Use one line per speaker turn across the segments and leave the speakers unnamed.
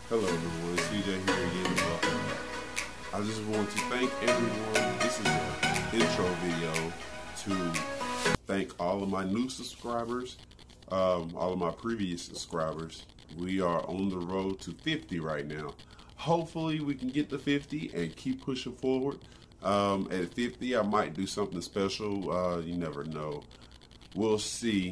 Hello everyone, CJ here again. Welcome back. I just want to thank everyone. This is an intro video to thank all of my new subscribers, all of my previous subscribers. We are on the road to 50 right now. Hopefully we can get to 50 and keep pushing forward. At 50 I might do something special. You never know. We'll see.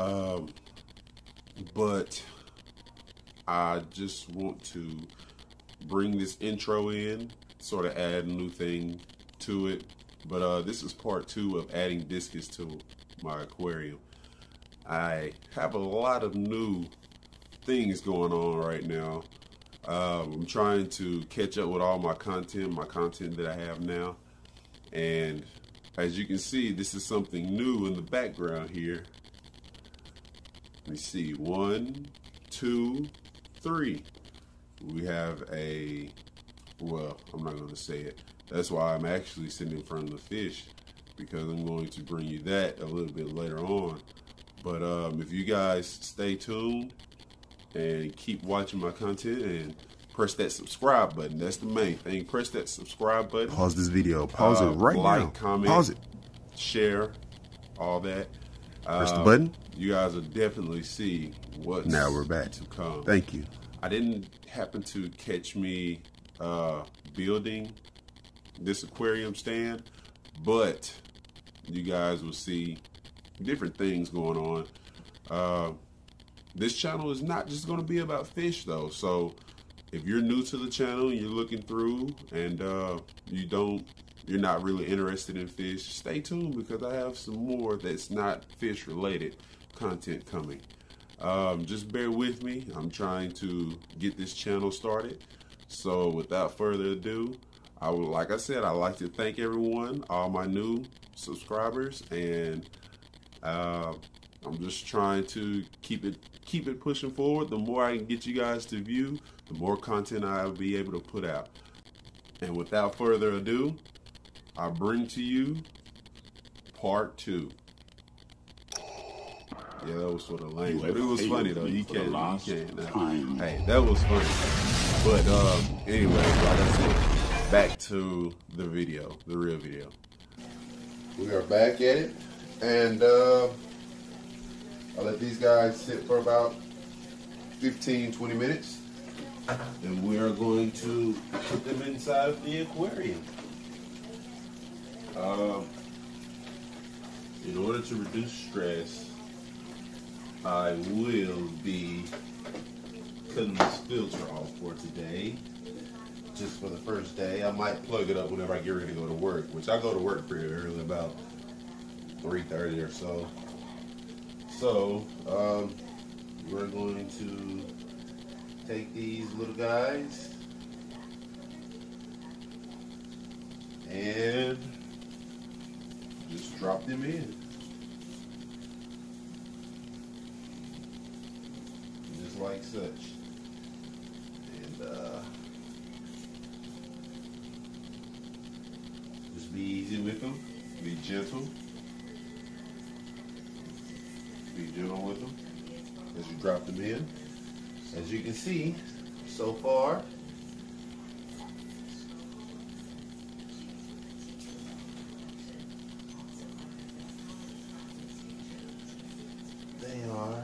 But I just want to bring this intro in, sort of add a new thing to it. But this is part 2 of adding Discus to my aquarium. I have a lot of new things going on right now. I'm trying to catch up with all my content that I have now. And as you can see, this is something new in the background here. Let me see, 1, 2, 3. We have a, well, I'm not going to say it. That's why I'm actually sitting in front of the fish, because I'm going to bring you that a little bit later on. But if you guys stay tuned and keep watching my content and press that subscribe button, that's the main thing. Press that subscribe button.
Pause this video. Pause it right now.
Like, comment,
pause it.
Share, all that.
Press the button.
You guys will definitely see what's
Now we're back
to come.
Thank you.
I didn't happen to catch me building this aquarium stand, but you guys will see different things going on. This channel is not just going to be about fish though, so if you're new to the channel and you're looking through and you're not really interested in fish, stay tuned, because I have some more that's not fish related content coming. Just bear with me. I'm trying to get this channel started. So without further ado, like I said, I'd like to thank everyone, all my new subscribers, and I'm just trying to keep it pushing forward. The more I can get you guys to view, the more content I'll be able to put out. And without further ado, I bring to you part 2. Yeah, that was sort of lame, but it was funny though. You can't. Hey, that was funny. But anyway, like I said, back to the video, the real video. We are back at it, and I'll let these guys sit for about 15-20 minutes, and we are going to put them inside of the aquarium. In order to reduce stress, I will be cutting this filter off for today, just for the first day. I might plug it up whenever I get ready to go to work, which I go to work pretty early, about 3:30 or so. So, we're going to take these little guys and just drop them in. Just like such. And just be easy with them. Be gentle. Be gentle with them as you drop them in. As you can see, so far, they are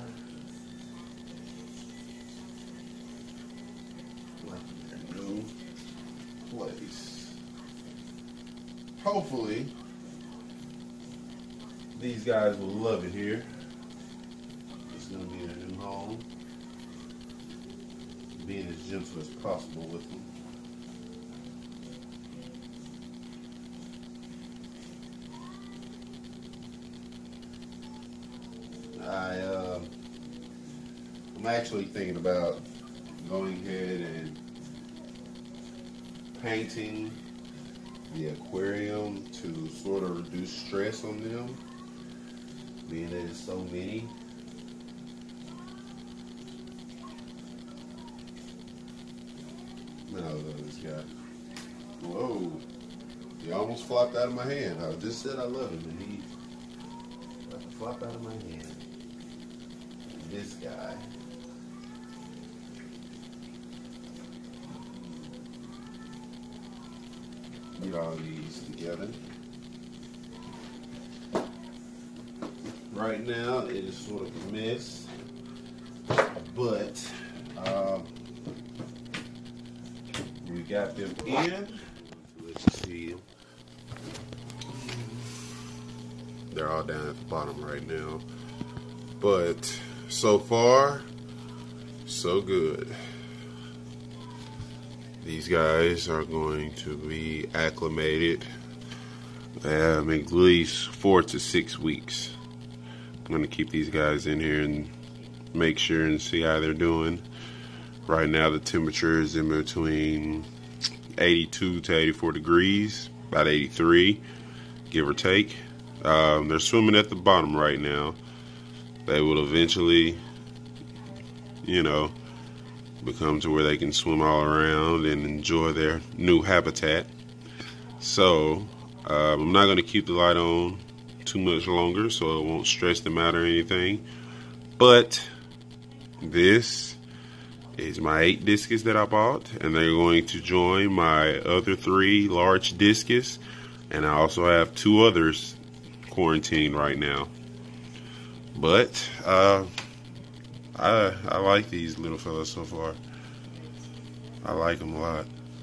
like their new place. Hopefully, these guys will love it here. It's going to be their new home. Being as gentle as possible with them. I'm actually thinking about going ahead and painting the aquarium to sort of reduce stress on them, being that it's so many. Now look at this guy. Whoa. He almost flopped out of my hand. I just said I love him and he about to flop out of my hand. And this guy get all these together. Right now it is sort of a mess, but we got them in. Let's see. They're all down at the bottom right now, but so far so good. These guys are going to be acclimated at least 4 to 6 weeks. I'm going to keep these guys in here and make sure and see how they're doing. Right now the temperature is in between 82 to 84 degrees, about 83, give or take. They're swimming at the bottom right now. They will eventually, you know, become to where they can swim all around and enjoy their new habitat. So I'm not going to keep the light on too much longer so it won't stress them out or anything. But this is my 8 discus that I bought, and they're going to join my other 3 large discus, and I also have 2 others quarantined right now. But I like these little fellas so far. I like them a lot.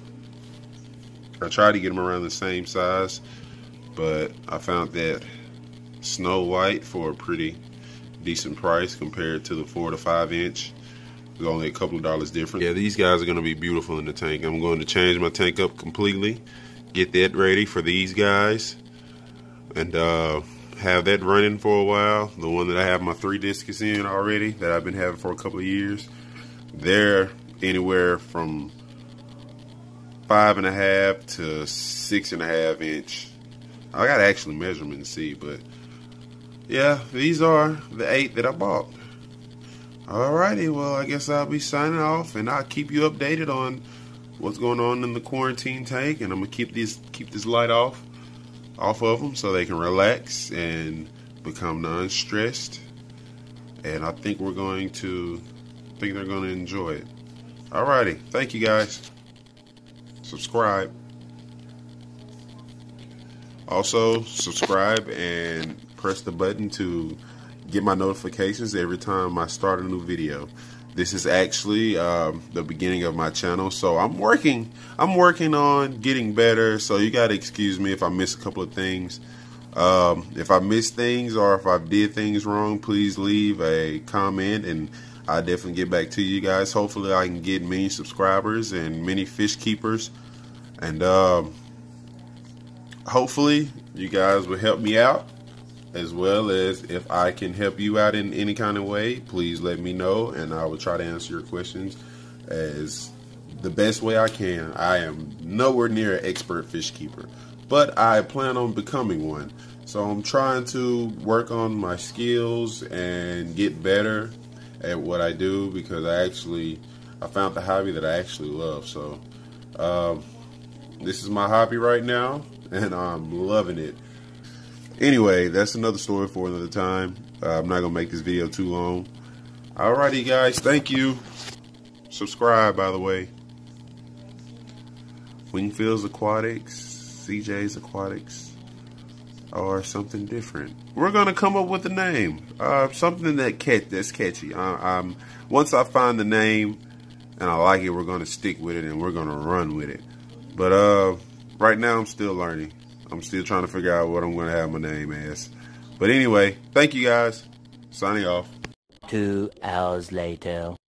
I tried to get them around the same size, but I found that Snow White for a pretty decent price compared to the 4 to 5 inch. There's only a couple of dollars different. Yeah, these guys are going to be beautiful in the tank. I'm going to change my tank up completely, get that ready for these guys, and have that running for a while. The one that I have my 3 discus in already that I've been having for a couple of years, they're anywhere from 5.5 to 6.5 inch. I gotta actually measure them and see, but yeah, these are the 8 that I bought. Alrighty, well, I guess I'll be signing off, and I'll keep you updated on what's going on in the quarantine tank, and I'm gonna keep this light off of them so they can relax and become non-stressed. And I think they're going to enjoy it. Alrighty, thank you guys. Subscribe. Also, subscribe and press the button to get my notifications every time I start a new video. This is actually the beginning of my channel, so I'm working on getting better, so you gotta excuse me if I miss a couple of things. If I miss things or if I did things wrong, please leave a comment and I'll definitely get back to you guys. Hopefully I can get many subscribers and many fish keepers, and hopefully you guys will help me out, as well as if I can help you out in any kind of way, please let me know, and I will try to answer your questions as the best way I can. I am nowhere near an expert fish keeper, but I plan on becoming one. So I'm trying to work on my skills and get better at what I do, because I found the hobby that I actually love. So this is my hobby right now, and I'm loving it. Anyway, that's another story for another time. I'm not gonna make this video too long. Alrighty guys, thank you. Subscribe, by the way. Wingfield's Aquatics, CJ's Aquatics, or something different. We're gonna come up with a name, something that's catchy. Once I find the name and I like it, we're gonna stick with it and we're gonna run with it. But right now I'm still learning. I'm still trying to figure out what I'm going to have my name as. But anyway, thank you guys. Signing off.
2 hours later.